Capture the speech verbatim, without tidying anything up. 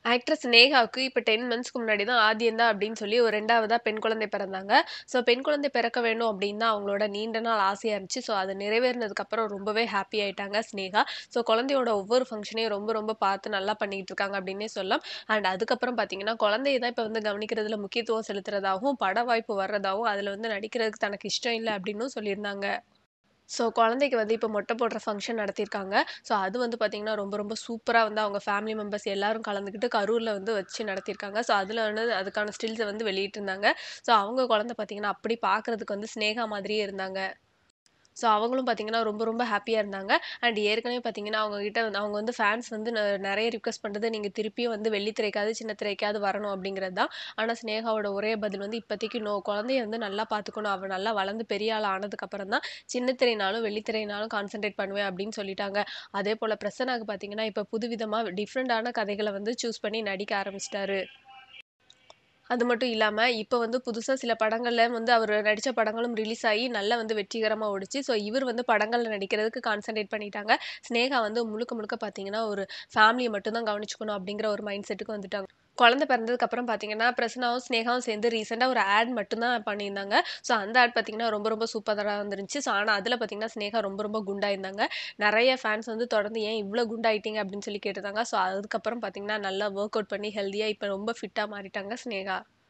Actress ஸ்நேகாவுக்கு இப்ப பத்து மந்த்ஸ்க்கு முன்னாடி தான் ஆதியந்தா அப்படின்னு சொல்லி ஒரு இரண்டாவதா பெண் குழந்தை பிறந்தாங்க. ஸோ பெண் குழந்தை பிறக்க வேண்டும் அப்படின்னு தான் அவங்களோட நீண்ட நாள் ஆசையா இருந்துச்சு. ஸோ அது நிறைவேறினதுக்கு அப்புறம் ரொம்பவே ஹாப்பி ஆயிட்டாங்க ஸ்நேகா. ஸோ குழந்தையோட ஒவ்வொரு ஃபங்ஷனையும் ரொம்ப ரொம்ப பார்த்து நல்லா பண்ணிட்டு இருக்காங்க அப்படின்னே சொல்லலாம். அண்ட் அதுக்கப்புறம் பார்த்தீங்கன்னா, குழந்தைய தான் இப்ப வந்து கவனிக்கிறதுல முக்கியத்துவம் செலுத்துறதாவும், பட வாய்ப்பு வர்றதாவும், அதுல வந்து நடிக்கிறதுக்கு தனக்கு இஷ்டம் இல்ல அப்படின்னும் சொல்லியிருந்தாங்க. ஸோ குழந்தைக்கு வந்து இப்ப மொட்டை போடுற ஃபங்ஷன் நடத்தியிருக்காங்க. ஸோ அது வந்து பார்த்தீங்கன்னா, ரொம்ப ரொம்ப சூப்பரா வந்து அவங்க ஃபேமிலி மெம்பர்ஸ் எல்லாரும் கலந்துக்கிட்டு கரூர்ல வந்து வச்சு நடத்தியிருக்காங்க. ஸோ அதுல வந்து அதுக்கான ஸ்டில்ஸ வந்து வெளியிட்டிருந்தாங்க. ஸோ அவங்க குழந்தை பார்த்தீங்கன்னா, அப்படி பார்க்கறதுக்கு வந்து ஸ்நேகா மாதிரியே இருந்தாங்க. ஸோ அவங்களும் பார்த்தீங்கன்னா, ரொம்ப ரொம்ப ஹேப்பியா இருந்தாங்க. அண்ட் ஏற்கனவே பார்த்தீங்கன்னா, அவங்க கிட்ட வந்து அவங்க வந்து ஃபேன்ஸ் வந்து ந நெறைய ரிக்வெஸ்ட் பண்றது, நீங்க திருப்பியும் வந்து வெள்ளி திரைக்காவது, சின்ன திரைக்காவது வரணும் அப்படிங்கிறது தான். ஆனா ஸ்நேகாவோட ஒரே பதில் வந்து இப்போதைக்கு நோ. குழந்தைய வந்து நல்லா பார்த்துக்கணும். அவ நல்லா வளர்ந்து பெரிய ஆள் ஆனதுக்கு அப்புறம் தான் சின்ன திரைனாலும், வெள்ளி திரைனாலும் கான்சன்ட்ரேட் பண்ணுவேன் அப்படின்னு சொல்லிட்டாங்க. அதேபோல பிரசன்னாக்கு பார்த்தீங்கன்னா, இப்ப புதுவிதமா டிஃபரண்டான கதைகள வந்து சூஸ் பண்ணி நடிக்க ஆரம்பிச்சுட்டாரு. அது மட்டும் இல்லாம, இப்ப வந்து புதுசா சில படங்கள்ல வந்து அவரு நடிச்ச படங்களும் ரிலீஸ் ஆயி நல்லா வந்து வெற்றிகரமா ஓடுச்சு. ஸோ இவர் வந்து படங்கள்ல நடிக்கிறதுக்கு கான்சன்ட்ரேட் பண்ணிட்டாங்க. ஸ்நேகா வந்து முழுக்க முழுக்க பார்த்தீங்கன்னா, ஒரு ஃபேமிலிய மட்டும் தான் கவனிச்சுக்கணும் அப்படிங்கிற ஒரு மைண்ட் செட்டுக்கு வந்துட்டாங்க. குழந்தை பிறந்ததுக்கு அப்புறம் பார்த்தீங்கன்னா, பிரசன்னாவும், ஸ்நேகாவும் சேர்ந்து ரீசென்ட்டா ஒரு ஆட் மட்டும் தான் பண்ணியிருந்தாங்க. ஸோ அந்த ஆட் பார்த்தீங்கன்னா, ரொம்ப ரொம்ப சூப்பரா வந்துருந்துச்சு. ஸோ ஆனா அதுல பார்த்தீங்கன்னா, ஸ்நேகா ரொம்ப ரொம்ப குண்டாயிருந்தாங்க. நெறைய ஃபேன்ஸ் வந்து தொடர்ந்து ஏன் இவ்ளோ குண்டாயிட்டீங்க அப்படின்னு சொல்லி கேட்டிருந்தாங்க. ஸோ அதுக்கப்புறம் பார்த்தீங்கன்னா, நல்லா வொர்க் அவுட் பண்ணி ஹெல்தியா இப்ப ரொம்ப ஃபிட்டா மாறிட்டாங்க ஸ்நேகா.